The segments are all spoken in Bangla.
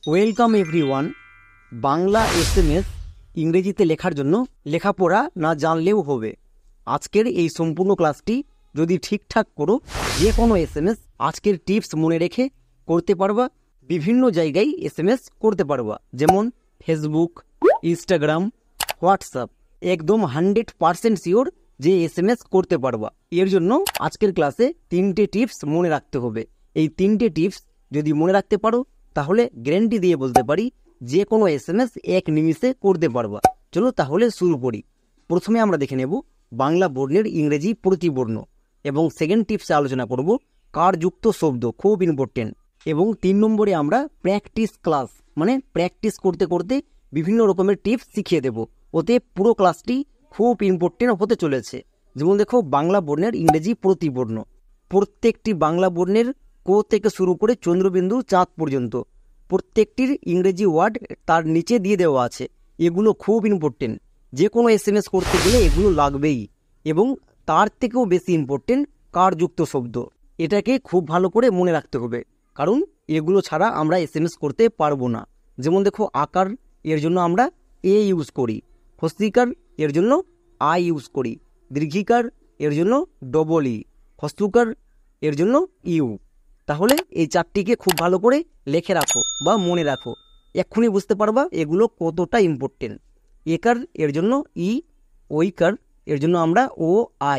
Welcome everyone. বাংলা এসএমএস ইংরেজিতে লেখার জন্য লেখাপড়া না জানলেও হবে। আজকের এই সম্পূর্ণ ক্লাসটি যদি ঠিকঠাক করো, যে কোনো এসএমএস আজকের টিপস মনে রেখে করতে পারবা। বিভিন্ন জায়গায় এসএমএস করতে পারবা, যেমন ফেসবুক, ইনস্টাগ্রাম, হোয়াটসঅ্যাপ। একদম 100% শিওর যে এসএমএস করতে পারবা। এর জন্য আজকের ক্লাসে 3টে টিপস মনে রাখতে হবে। এই 3টে টিপস যদি মনে রাখতে পারো তাহলে গ্যারান্টি দিয়ে বলতে পারি যে কোনো এসএমএস 1 নিমিষে করতে পারবা। চলো তাহলে শুরু করি। প্রথমে আমরা দেখে নেব বাংলা বর্ণের ইংরেজি প্রতিবর্ণ, এবং সেকেন্ড টিপসে আলোচনা করব কারযুক্ত শব্দ, খুব ইম্পর্টেন্ট। এবং 3 নম্বরে আমরা প্র্যাকটিস ক্লাস, মানে প্র্যাকটিস করতে করতে বিভিন্ন রকমের টিপস শিখিয়ে দেব। ওতে পুরো ক্লাসটি খুব ইম্পর্টেন্ট হতে চলেছে। যেমন দেখো, বাংলা বর্ণের ইংরেজি প্রতিবর্ণ। প্রত্যেকটি বাংলা বর্ণের কো থেকে শুরু করে চন্দ্রবিন্দু চাঁদ পর্যন্ত প্রত্যেকটির ইংরেজি ওয়ার্ড তার নিচে দিয়ে দেওয়া আছে। এগুলো খুব ইম্পর্টেন্ট, যে কোনো এসএমএস করতে গেলে এগুলো লাগবেই। এবং তার থেকেও বেশি ইম্পর্টেন্ট কারযুক্ত শব্দ। এটাকে খুব ভালো করে মনে রাখতে হবে, কারণ এগুলো ছাড়া আমরা এসএমএস করতে পারবো না। যেমন দেখো, আকার, এর জন্য আমরা এ ইউজ করি। হস্তিকার, এর জন্য আই ইউজ করি। দীর্ঘিকার, এর জন্য ডবল ই। হস্তুকার, এর জন্য ইউ। তাহলে এই 4টিকে খুব ভালো করে লিখে রাখো বা মনে রাখো, এক্ষুনি বুঝতে পারবা এগুলো কতটা ইম্পর্টেন্ট। একার, এর জন্য ই। ওইকার, এর জন্য আমরা ও আই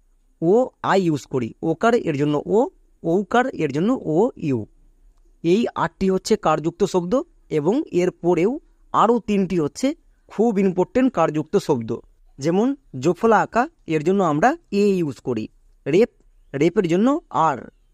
ইউজ করি। ওকার, এর জন্য ও। ঔকার, এর জন্য ও ইউ। এই 8টি হচ্ছে কারযুক্ত শব্দ, এবং এর পরেও আরও 3টি হচ্ছে খুব ইম্পর্টেন্ট কারযুক্ত শব্দ। যেমন জোফলা আঁকা, এর জন্য আমরা এ ইউজ করি। রেপের জন্য আর।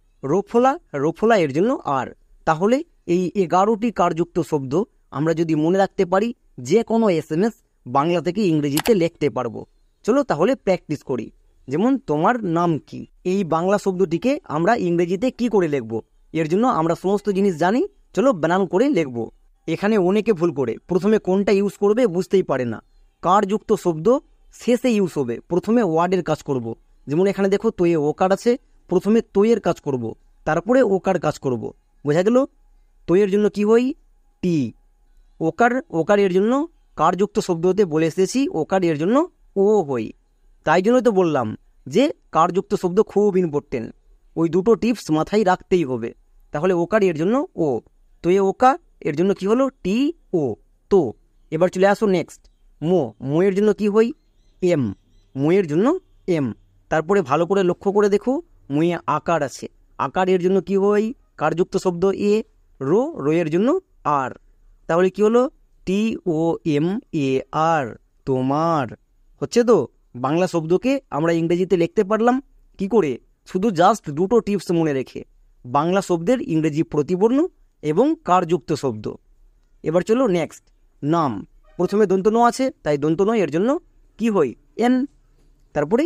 রোফলা, এর জন্য আর। তাহলে এই 11টি কারযুক্ত শব্দ আমরা যদি মনে রাখতে পারি, যে কোনো এসএমএস বাংলা থেকে ইংরেজিতে লিখতে পারবো। চলো তাহলে প্র্যাকটিস করি। যেমন তোমার নাম কি, এই বাংলা শব্দটিকে আমরা ইংরেজিতে কি করে লিখব? এর জন্য আমরা সমস্ত জিনিস জানি, চলো বানান করে লিখব। এখানে অনেকে ভুল করে প্রথমে কোনটা ইউজ করবে বুঝতেই পারে না। কারযুক্ত শব্দ শেষে ইউজ হবে, প্রথমে ওয়ার্ডের কাজ করব। যেমন এখানে দেখো, তোয়ে ওকার আছে, প্রথমে তোয়ের কাজ করব, তারপরে ওকার কাজ করব। বোঝা গেল? তোয়ের জন্য কি হই? টি। ওকার এর জন্য কারযুক্ত শব্দ হতে বলে এসেছি, ওকার এর জন্য ও হই। তাই জন্য তো বললাম যে কারযুক্ত শব্দ খুব ইম্পর্টেন্ট। ওই দুটো টিপস মাথায় রাখতেই হবে। তাহলে ওকার এর জন্য ও। তোয়ে ওকা, এর জন্য কি হলো? টি ও, তো। এবার চলে আসো নেক্সট। মোয়ের জন্য কি হই? এম। মোয়ের জন্য এম। তারপরে ভালো করে লক্ষ্য করে দেখো, মুয়ে আকার আছে, আকার এর জন্য কি হই? কারযুক্ত শব্দ এ। রোয়ের জন্য আর। তাহলে কি হলো? টি ও এম এ আর, তোমার। হচ্ছে তো? বাংলা শব্দকে আমরা ইংরেজিতে লিখতে পারলাম কি করে? শুধু জাস্ট দুটো টিপস মনে রেখে, বাংলা শব্দের ইংরেজি প্রতিবর্ণ এবং কারযুক্ত শব্দ। এবার চলো নেক্সট। নাম, প্রথমে দন্তন আছে, তাই দন্তন এর জন্য কি হই? এন। তারপরে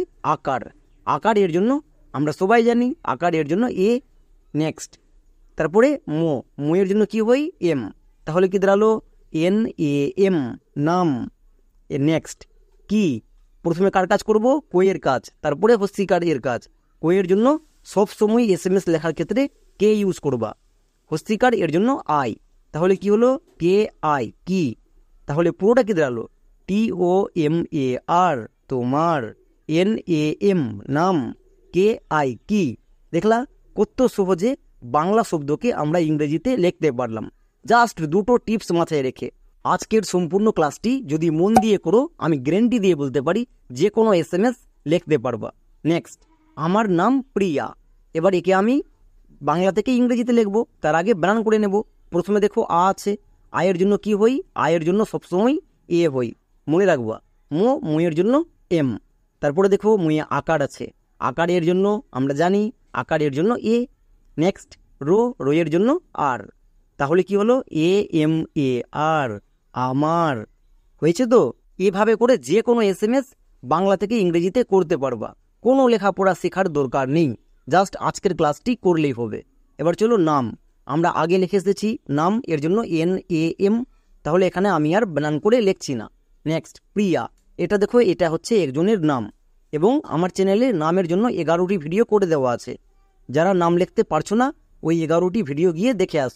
আকার এর জন্য আমরা সবাই জানি, আকার এর জন্য এ। নেক্সট। তারপরে মোয়ের জন্য কি হই? এম। তাহলে কি দাঁড়ালো? এন এ এম, নাম। নেক্সট। কি, প্রথমে কার কাজ করব? কোয়ের কাজ, তারপরে হস্তিকার এর কাজ। কোয়ের জন্য সবসময় এসএমএস লেখার ক্ষেত্রে কে ইউজ করবা। হস্তিকার এর জন্য আই। তাহলে কি হলো? কে আই, কি। তাহলে পুরোটা কি দাঁড়ালো? টি ও এম এ আর, তোমার। এন এ এম, নাম। কে আই, কি। দেখলা কত সহজে বাংলা শব্দকে আমরা ইংরেজিতে লিখতে পারলাম, জাস্ট দুটো টিপস মাথায় রেখে। আজকের সম্পূর্ণ ক্লাসটি যদি মন দিয়ে করো, আমি গ্যারান্টি দিয়ে বলতে পারি যে কোনো এসএমএস লিখতে পারবা। নেক্সট। আমার নাম প্রিয়া। এবার একে আমি বাংলা থেকে ইংরেজিতে লিখবো, তার আগে বানান করে নেব। প্রথমে দেখো, আ আছে, আয়ের জন্য কি হই? আয়ের জন্য সবসময় এ হই, মনে রাখবা। মোয়ের জন্য এম। তারপরে দেখো, মুয়ে আকার আছে, আকার এর জন্য আমরা জানি, আকার এর জন্য এ। নেক্সট। রোয়ের জন্য আর। তাহলে কি হলো? এ এম এ আর, আমার। হয়েছে তো? এভাবে করে যে কোনো এসএমএস বাংলা থেকে ইংরেজিতে করতে পারবা, কোনো লেখাপড়া শেখার দরকার নেই, জাস্ট আজকের ক্লাসটি করলেই হবে। এবার চলো নাম, আমরা আগে লিখে এসেছি নাম, এর জন্য এন এ এম। তাহলে এখানে আমি আর বানান করে লিখছি না। নেক্সট। প্রিয়া, এটা দেখো, এটা হচ্ছে একজনের নাম, এবং আমার চ্যানেলে নামের জন্য 11টি ভিডিও করে দেওয়া আছে। যারা নাম লিখতে পারছো না, ওই 11টি ভিডিও গিয়ে দেখে আসো।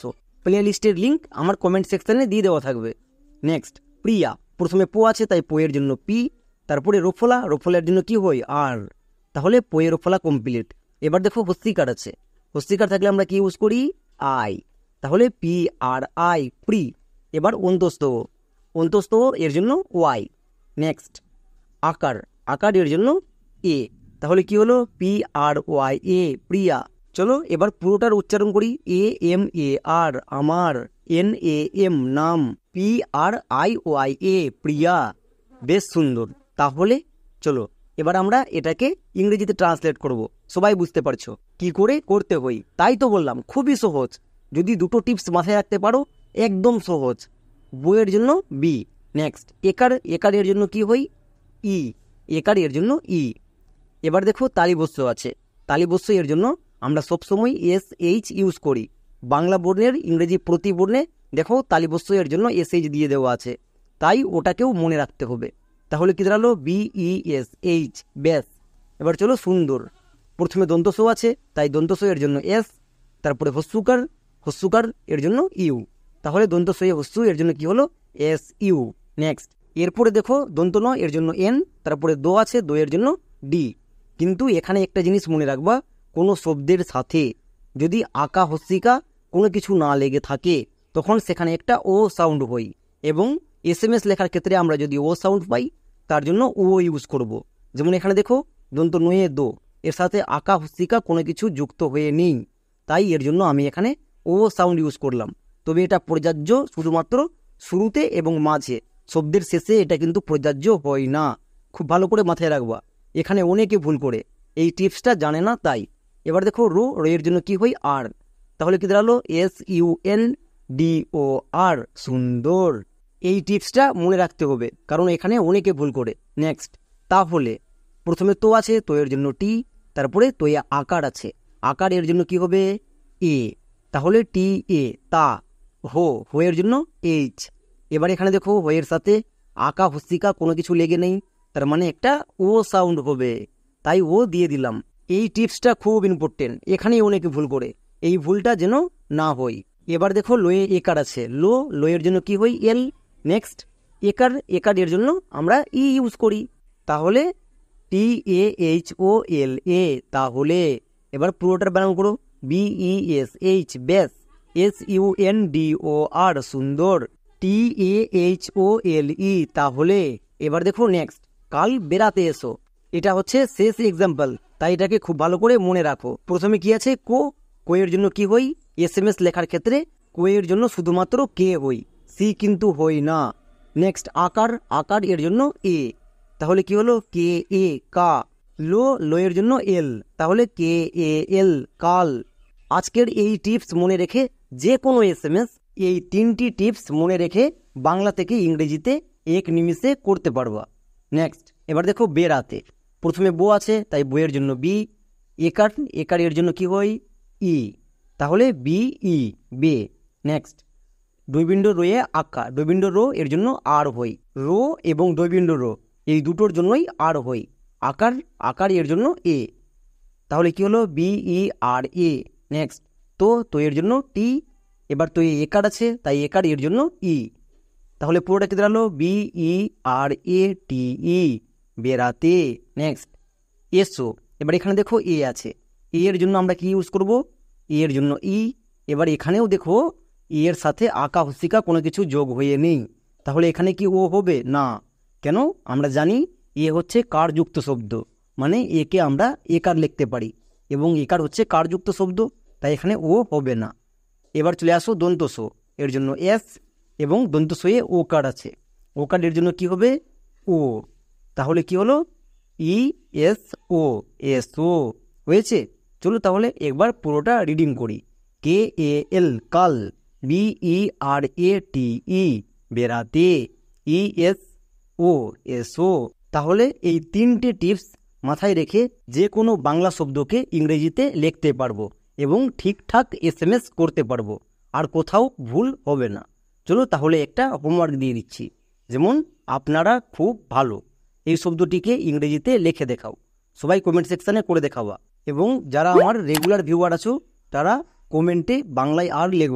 প্লে লিস্টের লিঙ্ক আমার কমেন্ট সেকশানে দিয়ে দেওয়া থাকবে। নেক্সট, প্রিয়া, প্রথমে পো আছে তাই পোয়ের জন্য পি, তারপরে রোফলা, রোফলার জন্য কি হয় আর, তাহলে পোয়ে রোফলা কমপ্লিট। এবার দেখো হস্তিকার আছে, হস্তিকার থাকলে আমরা কি ইউজ করি আই, তাহলে পি আর আই প্রি। এবার অন্তস্থ, অন্তস্থ এর জন্য ওয়াই। নেক্সট, আকার, আকার এর জন্য এ, তাহলে কি হলো পি আর ওয়াই এ প্রিয়া। চলো এবার পুরোটার উচ্চারণ করি। এ এম এ আর আমার, এন এ এম নাম, P R I Y A Priya. বেশ সুন্দর। তাহলে চলো এবার আমরা এটাকে ইংরেজিতে ট্রান্সলেট করব। সবাই বুঝতে পারছো কি করে করতে হয়, তাই তো বললাম খুবই সহজ। যদি দুটো টিপস মাথায় রাখতে পারো একদম সহজ। বইয়ের জন্য বি। নেক্সট, একার, একার এর জন্য কি হয় ই, একার এর জন্য ই। এবার দেখো তালিবস্য আছে, তালিবস্য এর জন্য আমরা সবসময় এস এইচ ইউজ করি। বাংলা বর্ণের ইংরেজি প্রতি বর্ণে দেখো তালিবস্য এর জন্য এস এইচ দিয়ে দেওয়া আছে, তাই ওটাকেও মনে রাখতে হবে। তাহলে কি দাঁড়ালো বি ই এস এইচ, ব্যাস। এবার চলো সুন্দর, প্রথমে দন্তস আছে তাই দন্তস এর জন্য এস, তারপরে হস্যুকার, হস্যুকার এর জন্য ইউ, তাহলে দন্তস হস্যু এর জন্য কি হলো এস ইউ। নেক্সট, এরপরে দেখো দন্ত ন এর জন্য এন, তারপরে দো আছে, দো এর জন্য ডি। কিন্তু এখানে একটা জিনিস মনে রাখবা, কোনো শব্দের সাথে যদি আকা হস্যিকা কোনো কিছু না লেগে থাকে তখন সেখানে একটা ও সাউন্ড হয়, এবং এসএমএস লেখার ক্ষেত্রে আমরা যদি ও সাউন্ড পাই তার জন্য ও ইউজ করব। যেমন এখানে দেখো দন্ত নয়ে দো, এর সাথে আকা হস্যিকা কোনো কিছু যুক্ত হয়ে নেই, তাই এর জন্য আমি এখানে ও সাউন্ড ইউজ করলাম। তবে এটা প্রযোজ্য শুধুমাত্র শুরুতে এবং মাঝে, শব্দের শেষে এটা কিন্তু প্রযোজ্য হয় না। খুব ভালো করে মাথায় রাখবা, এখানে অনেকে ভুল করে এই টিপসটা জানে না তাই। এবার দেখো রো, রো এর জন্য কি হয় আর, তাহলে কি দাঁড়ালো S U N D O R, সুন্দর। এই টিপসটা মনে রাখতে হবে কারণ এখানে অনেকে ভুল করে। নেক্সট, তাহলে প্রথমে তো আছে, তো এর জন্য টি, তারপরে তো এ আকার আছে, আকার এর জন্য কি হবে এ, তাহলে টি এ তা। হো, হো এর জন্য এইচ। এবার এখানে দেখো হো এর সাথে আকা হস্যিকা কোনো কিছু লেগে নেই, তার মানে একটা ও সাউন্ড হবে, তাই ও দিয়ে দিলাম। এই টিপসটা খুব ইম্পর্টেন্ট, এখানেই অনেকে ভুল করে, এই ভুলটা যেন না হয়। এবার দেখো লোয়ে একার আছে, লো, লোয়ের জন্য কি হয় এল। নেক্সট, একার, একার এর জন্য আমরা ই ইউজ করি, তাহলে টি এ এইচ ও এল এ, তাহলে এবার পুরোটার বানান করো বি ই এস এইচ, ব্যাস। S U N D O R, সুন্দর। টি এ এইচ ও এল ই, তাহলে এবার দেখো নেক্সট, কাল বেড়াতে এসো, এটা হচ্ছে শেষ এক্সাম্পল, তাই এটাকে খুব ভালো করে মনে রাখো। প্রথমে কি আছে কো, কোয়ের জন্য কি হই এসএমএস লেখার ক্ষেত্রে কোয়ের জন্য শুধুমাত্র কে হই, সি কিন্তু হই না। নেক্সট, আকার, আকার এর জন্য এ, তাহলে কি হলো কে এ কা। লো, লো এর জন্য এল, তাহলে কে এ এল কাল। আজকের এই টিপস মনে রেখে যে কোনো এসএমএস, এই 3টি টিপস মনে রেখে বাংলা থেকে ইংরেজিতে এক নিমিষে করতে পারবা। নেক্সট, এবার দেখো বেড়াতে, প্রথমে বো আছে তাই বইয়ের জন্য বি, একার, একার এর জন্য কি হয় ই, তাহলে বি ই বে। নেক্সট, ডইবিন্ডো রোয়ে আকা, ডইবিন্ডো রো এর জন্য আর হই, রো এবং ডইবিন্ডো রো এই দুটোর জন্যই আর হই। আকার, আকার এর জন্য এ, তাহলে কি হলো বি ই আর এ। নেক্সট, তো এর জন্য টি, এবার তো একার আছে তাই একার এর জন্য ই, তাহলে পুরোটা কি দাঁড়ালো বি ই আর এ টি ই, বেড়াতে। নেক্সট, এসো, এবার এখানে দেখো এ আছে, এ এর জন্য আমরা কি ইউজ করব এ এর জন্য ই। এবার এখানেও দেখো এ এর সাথে আকা হস্যিকা কোনো কিছু যোগ হয়ে নেই, তাহলে এখানে কি ও হবে না, কেন আমরা জানি এ হচ্ছে কারযুক্ত শব্দ, মানে একে আমরা একার লিখতে পারি এবং একার হচ্ছে কারযুক্ত শব্দ, তাই এখানে ও হবে না। এবার চলে আসো দন্তস, এর জন্য এস এবং দন্তসয়ে ও কার আছে, ও কার এর জন্য কি হবে ও, তাহলে কি হলো ই এস ও, এস ও হয়েছে। চলো তাহলে একবার পুরোটা রিডিং করি। কে এ এল কাল, বি ই আর এ টি ই বেড়াতে, ই এস ও এস ও। তাহলে এই 3টে টিপস মাথায় রেখে যে কোনো বাংলা শব্দকে ইংরেজিতে লিখতে পারবো এবং ঠিকঠাক এসএমএস করতে পারবো, আর কোথাও ভুল হবে না। চলো তাহলে একটা হোমওয়ার্ক দিয়ে দিচ্ছি, যেমন আপনারা খুব ভালো এই শব্দটিকে ইংরেজিতে লিখে দেখাও, সবাই কমেন্ট সেকশানে করে দেখাবা, এবং যারা আমার রেগুলার ভিউয়ার আছো তারা কমেন্টে বাংলায় আর লিখবা না,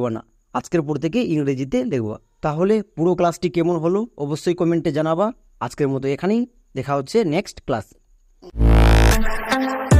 আজকের পর থেকে ইংরেজিতে লিখবা। তাহলে পুরো ক্লাসটি কেমন হলো অবশ্যই কমেন্টে জানাবা। আজকের মতো এখানেই, দেখা হচ্ছে নেক্সট ক্লাস।